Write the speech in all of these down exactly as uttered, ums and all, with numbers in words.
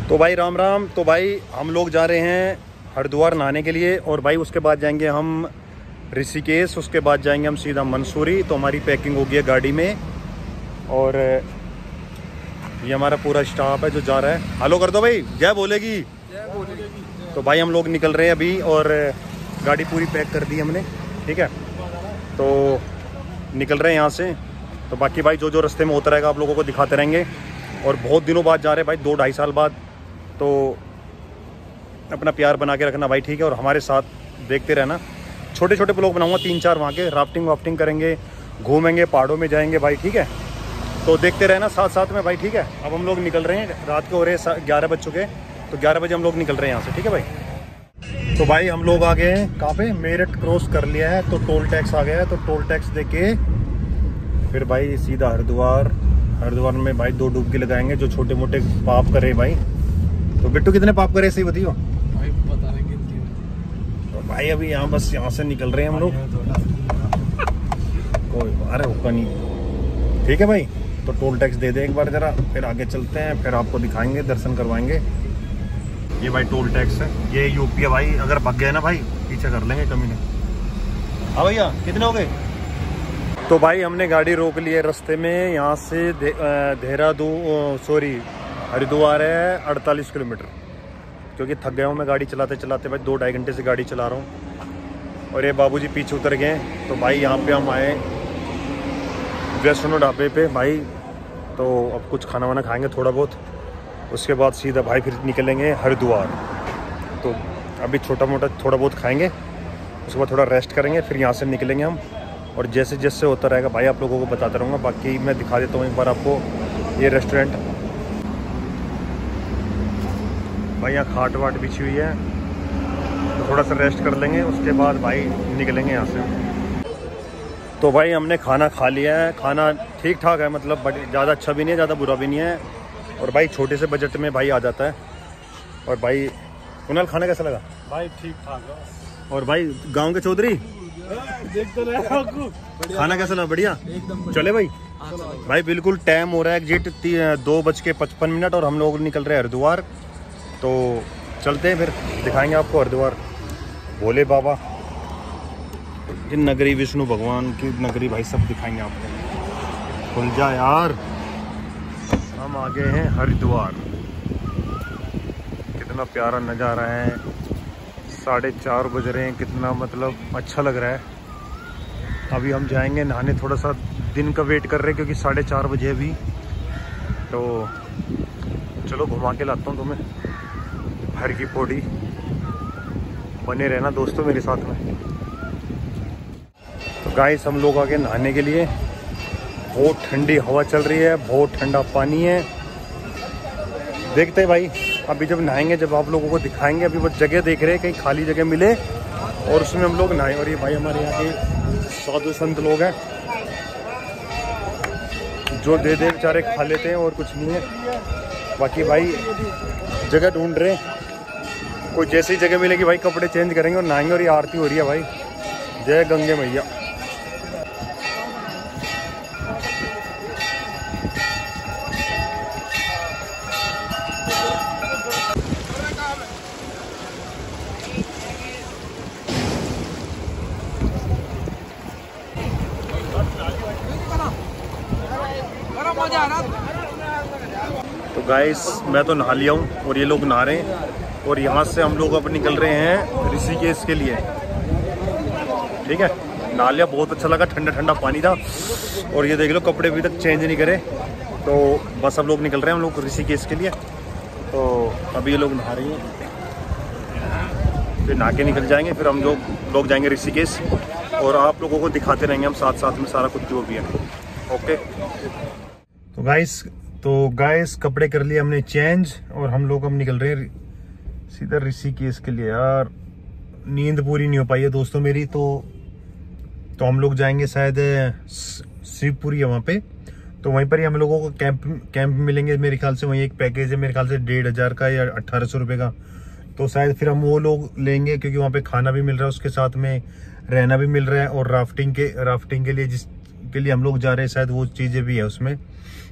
तो भाई राम राम। तो भाई हम लोग जा रहे हैं हरिद्वार नहाने के लिए और भाई उसके बाद जाएंगे हम ऋषिकेश, उसके बाद जाएंगे हम सीधा मंसूरी। तो हमारी पैकिंग हो गई है गाड़ी में और ये हमारा पूरा स्टाफ है जो जा रहा है। हेलो कर दो भाई, जय बोलेगी। जय बोलेगी। तो भाई हम लोग निकल रहे हैं अभी और गाड़ी पूरी पैक कर दी हमने, ठीक है। तो निकल रहे हैं यहाँ से। तो बाकी भाई जो जो रास्ते में होता रहेगा आप लोगों को दिखाते रहेंगे। और बहुत दिनों बाद जा रहे हैं भाई, दो ढाई साल बाद। तो अपना प्यार बना के रखना भाई, ठीक है। और हमारे साथ देखते रहना, छोटे छोटे ब्लॉग बनाऊंगा तीन चार वहाँ के। राफ्टिंग वाफ्टिंग करेंगे, घूमेंगे, पहाड़ों में जाएंगे भाई, ठीक है। तो देखते रहना साथ साथ में भाई, ठीक है। अब हम लोग निकल रहे हैं, रात के हो रहे हैं ग्यारह बज चुके हैं। तो ग्यारह बजे हम लोग निकल रहे हैं यहाँ से, ठीक है भाई। तो भाई हम लोग आ गए हैं कहाँ पे, मेरठ क्रॉस कर लिया है। तो टोल टैक्स आ गया है। तो टोल टैक्स दे के फिर भाई सीधा हरिद्वार। हरिद्वार में भाई दो डुबकी लगाएंगे, जो छोटे मोटे पाप करे भाई। तो बिट्टू कितने पाप करे सही बताइयो भाई, पता नहीं कितनी। तो भाई अभी यहाँ बस यहाँ से निकल रहे हैं हम लोग। कोई अरे होगा नहीं, ठीक है भाई। तो टोल टैक्स दे दे एक बार जरा, फिर आगे चलते हैं, फिर आपको दिखाएंगे, दर्शन करवाएंगे। ये भाई टोल टैक्स है, ये यूपी है भाई। अगर भाग गए ना भाई पीछे कर लेंगे, कमी नहीं। हाँ भैया कितने हो गए। तो भाई हमने गाड़ी रोक ली है रास्ते में। यहाँ से देहरादून सॉरी हरिद्वार है अड़तालीस किलोमीटर, क्योंकि थक गया हूँ मैं गाड़ी चलाते चलाते भाई। दो ढाई घंटे से गाड़ी चला रहा हूँ। और ये बाबूजी पीछे उतर गए। तो भाई यहाँ पे हम आए वैष्णो ढाबे पे भाई। तो अब कुछ खाना वाना खाएंगे थोड़ा बहुत, उसके बाद सीधा भाई फिर निकलेंगे हरिद्वार। तो अभी छोटा मोटा थोड़ा बहुत खाएंगे, उसके बाद थोड़ा रेस्ट करेंगे, फिर यहाँ से निकलेंगे हम। और जैसे जैसे होता रहेगा भाई आप लोगों को बताता रहूँगा। बाकी मैं दिखा देता हूँ एक बार आपको ये रेस्टोरेंट। भाई यहाँ खाट वाट बिछी हुई है, तो थोड़ा सा रेस्ट कर लेंगे, उसके बाद भाई निकलेंगे यहाँ से। तो भाई हमने खाना खा लिया है। खाना ठीक ठाक है, मतलब बड़ी ज़्यादा अच्छा भी नहीं है, ज़्यादा बुरा भी नहीं है। और भाई छोटे से बजट में भाई आ जाता है। और भाई कुणाल खाना कैसा लगा भाई? ठीक ठाक है। और भाई गाँव के चौधरी देखते रहे। खाना कैसा लगा? बढ़िया एकदम। चले भाई। भाई बिल्कुल टाइम हो रहा है एग्जैक्ट दो बज के पचपन मिनट और हम लोग निकल रहे हैं हरिद्वार। तो चलते हैं, फिर दिखाएंगे आपको हरिद्वार, भोले बाबा की नगरी, विष्णु भगवान की नगरी भाई, सब दिखाएंगे आपको। खुल जा यार। हम आ गए हैं हरिद्वार। कितना प्यारा नज़ारा है, साढ़े चार बज रहे हैं, कितना मतलब अच्छा लग रहा है। अभी हम जाएंगे नहाने, थोड़ा सा दिन का वेट कर रहे हैं क्योंकि साढ़े चार बजे अभी। तो चलो घुमा के लाता हूँ तुम्हें हर की पौड़ी। बने रहना दोस्तों मेरे साथ में। तो गाइस हम लोग आ गए नहाने के लिए। बहुत ठंडी हवा चल रही है, बहुत ठंडा पानी है। देखते हैं भाई अभी जब नहाएंगे, जब आप लोगों को दिखाएंगे। अभी वो जगह देख रहे हैं कहीं खाली जगह मिले और उसमें हम लोग नहाएं। और ये भाई हमारे यहाँ के साधु संत लोग हैं, जो दे दे बेचारे खा लेते हैं और कुछ नहीं है। बाकी भाई जगह ढूंढ रहे हैं, कोई जैसी जगह मिलेगी भाई कपड़े चेंज करेंगे और नहाएंगे। और ये आरती हो रही है भाई, जय गंगे मैया। तो गाइस मैं तो नहा लिया हूँ और ये लोग नहा रहे हैं। और यहाँ से हम लोग अब निकल रहे हैं ऋषिकेश के लिए, ठीक है। नहा लिया, बहुत अच्छा लगा, ठंडा ठंडा पानी था। और ये देख लो कपड़े अभी तक चेंज नहीं करे। तो बस अब लोग निकल रहे हैं हम लोग ऋषिकेश के लिए। तो अभी ये लोग नहा रही हैं, फिर नहा के निकल जाएंगे। फिर हम लोग लोग जाएंगे ऋषिकेश और आप लोगों को दिखाते रहेंगे हम साथ साथ में सारा कुछ जो भी है, ओके। तो गाइस तो गाइस कपड़े कर लिए हमने चेंज और हम लोग अब निकल रहे हैं सीधा ऋषिकेश के लिए। यार नींद पूरी नहीं हो पाई है दोस्तों मेरी। तो तो हम लोग जाएंगे शायद शिवपुरी है वहाँ पे। तो वहीं पर ही हम लोगों को कैंप कैंप मिलेंगे मेरे ख्याल से। वहीं एक पैकेज है मेरे ख्याल से डेढ़ हज़ार का या अट्ठारह सौ रुपये का। तो शायद फिर हम वो लोग लेंगे, क्योंकि वहाँ पे खाना भी मिल रहा है, उसके साथ में रहना भी मिल रहा है। और राफ्टिंग के राफ्टिंग के लिए जिस के लिए हम लोग जा रहे हैं शायद वो चीज़ें भी है उसमें।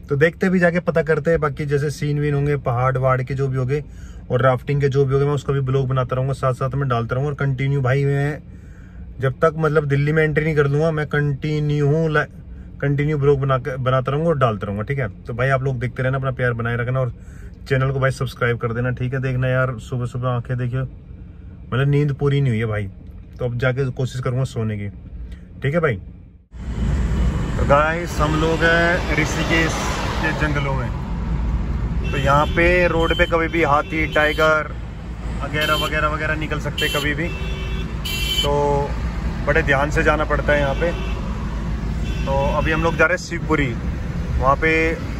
तो देखते भी जाके पता करते हैं। बाकी जैसे सीन वीन होंगे पहाड़ वहाड़ के जो भी होंगे और राफ्टिंग के जो भी होंगे मैं उसका भी ब्लॉग बनाता रहूँगा, साथ साथ में डालता रहूँगा। और कंटिन्यू भाई मैं जब तक मतलब दिल्ली में एंट्री नहीं कर लूँगा मैं कंटिन्यू कंटिन्यू ब्लॉग बना बनाता रहूँगा और डालता रहूँगा, ठीक है। तो भाई आप लोग देखते रहना, अपना प्यार बनाए रखना और चैनल को भाई सब्सक्राइब कर देना, ठीक है। देखना यार सुबह सुबह आंखें देखियो, मतलब नींद पूरी नहीं हुई है भाई, तो अब जाके कोशिश करूँगा सोने की, ठीक है भाई। तो गाइस हम लोग हैं ऋषिकेश के जंगलों में। तो यहाँ पे रोड पे कभी भी हाथी टाइगर वगैरह वगैरह वगैरह निकल सकते कभी भी, तो बड़े ध्यान से जाना पड़ता है यहाँ पे। तो अभी हम लोग जा रहे हैं शिवपुरी, वहाँ पे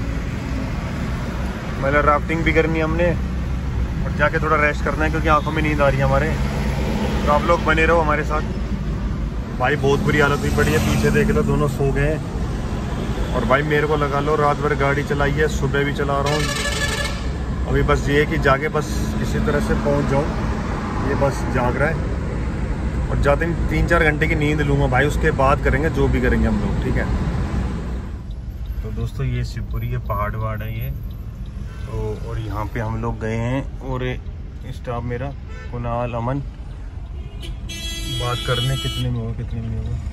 मतलब राफ्टिंग भी करनी है हमने और जाके थोड़ा रेस्ट करना है क्योंकि आंखों में नींद आ रही है हमारे। तो आप लोग बने रहो हमारे साथ। भाई बहुत बुरी हालत हुई पड़ी है, पीछे देख लो दोनों सो गए हैं। और भाई मेरे को लगा लो रात भर गाड़ी चलाई है, सुबह भी चला रहा हूँ। अभी बस ये है कि जाके बस इसी तरह से पहुँच जाऊँ, ये बस जाग रहा है। और जाते ही तीन चार घंटे की नींद लूँगा भाई, उसके बाद करेंगे जो भी करेंगे हम लोग, ठीक है। तो दोस्तों ये शिवपुरी है, पहाड़ वहाड़ है ये तो। और यहाँ पे हम लोग गए हैं और स्टाफ मेरा कुणाल अमन बात करने कितने में होगा कितने में होगा।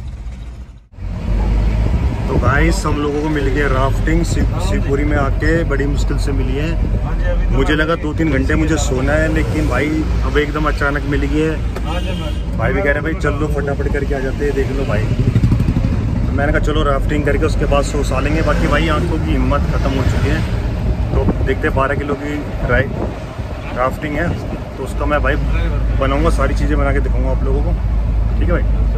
तो भाई हम लोगों को मिल गया राफ्टिंग शिवपुरी में आके, बड़ी मुश्किल से मिली है। मुझे लगा दो तीन घंटे मुझे सोना है, लेकिन भाई अब एकदम अचानक मिल गई है। भाई भी कह रहे भाई चल लो फटाफट करके आ जाते हैं, देख लो भाई। तो मैंने कहा चलो राफ्टिंग करके उसके बाद सो सा लेंगे। बाकी भाई आंखों की हिम्मत ख़त्म हो चुकी है, तो देखते बारह किलो की राफ्टिंग है, तो उसका मैं भाई बनाऊँगा, सारी चीज़ें बना के दिखाऊँगा आप लोगों को, ठीक है भाई।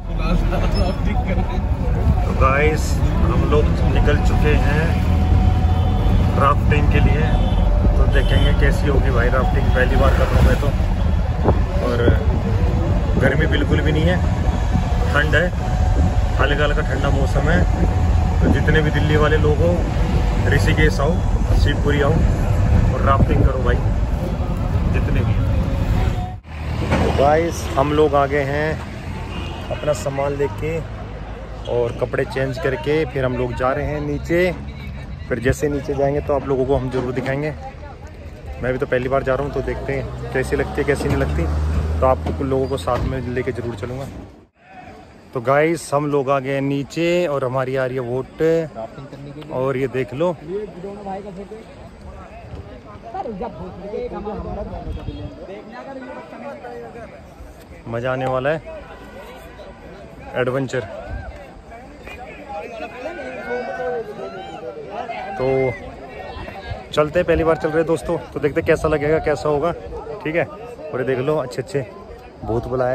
तो गाइस हम लोग निकल चुके हैं राफ्टिंग के लिए, तो देखेंगे कैसी होगी भाई राफ्टिंग, पहली बार कर रहा हूँ मैं तो। और गर्मी बिल्कुल भी नहीं है, ठंड है, हल्का हल्का ठंडा मौसम है। तो जितने भी दिल्ली वाले लोग हो ऋषिकेश आओ, शिवपुरी आओ और राफ्टिंग करो भाई, जितने भी। तो गाइस हम लोग आ गए हैं अपना सामान लेके और कपड़े चेंज करके, फिर हम लोग जा रहे हैं नीचे। फिर जैसे नीचे जाएंगे तो आप लोगों को हम जरूर दिखाएंगे। मैं भी तो पहली बार जा रहा हूँ, तो देखते हैं कैसी लगती है कैसी नहीं लगती, तो आप लोगों को साथ में लेके जरूर चलूँगा। तो गाइस हम लोग आ गए नीचे और हमारी आ रही है वोट, और ये देख लो मज़ा आने वाला है, एडवेंचर। तो चलते हैं, पहली बार चल रहे दोस्तों, तो देखते कैसा लगेगा कैसा होगा, ठीक है। और ये देख लो अच्छे अच्छे भूत बुलाए।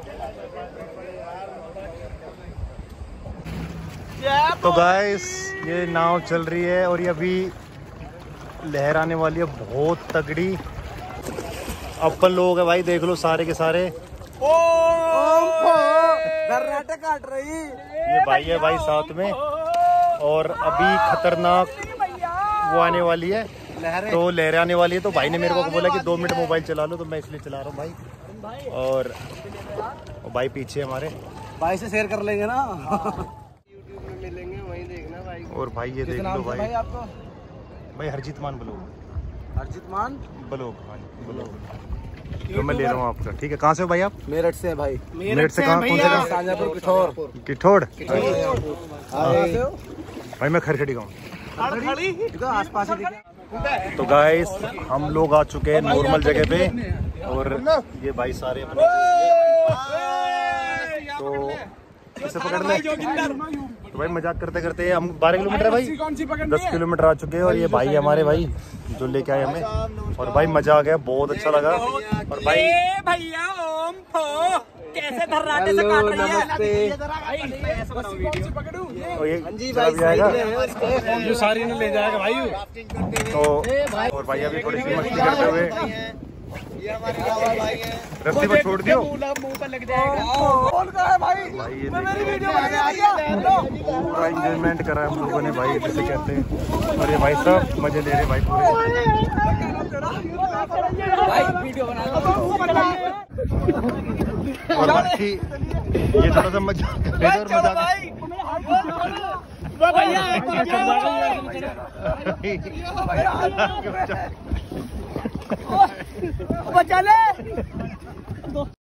तो गाइस ये नाव चल रही है और ये अभी लहर आने वाली है बहुत तगड़ी। अपन लोग है भाई, देख लो सारे के सारे। दर्राटे काट रही ये भाई है भाई साथ में, और अभी खतरनाक वो आने वाली है, तो लहरें आने वाली है। तो भाई ने मेरे को बोला कि दो मिनट मोबाइल चला लो, तो मैं इसलिए चला रहा हूँ भाई। और भाई पीछे हमारे भाई से शेयर कर लेंगे ना, यूट्यूब में मिलेंगे वहीं देखना भाई। और भाई ये देख लो भाई, भाई आपको भाई हरजीत मान ब्लॉग, हरजीत मान ब्लॉग ब्लॉग तो मैं ले रहा हूँ आपका, ठीक है। कहाँ से हो भाई आप? मेरठ से भाई। मेरठ से कहाँ, कौन से गाँव? साजापुर किठौर। किठौड़ हाँ भाई, मैं खरखड़ी गाँव। आस पास ही। तो गाइस हम लोग आ चुके हैं नॉर्मल जगह पे, और ये भाई सारे अपने, तो इसे पकड़ ले। तो भाई मजाक करते करते हम बारह किलोमीटर भाई दस किलोमीटर आ चुके हैं, और ये भाई हमारे भाई जो लेके आए हमें, और भाई मजा आ गया, बहुत अच्छा लगा। और भाई भैया ओम फो कैसे धर्राटे से काट रही है। और ये चला भी आएगा ये सारी ने ले जाएगा भाई। तो, और भाई अभी थोड़ी सी मस्ती करते हुए रस्ते पर छोड़ दियो, मुंह पर लग जाएगा। भाई ये पूरा एंजॉयमेंट करा है हम लोगों ने भाई, जैसे कहते हैं। और ये भाई सब मजे ले रहे भाई पूरे। और बाकी ये थोड़ा सा मजा मजा बचा ले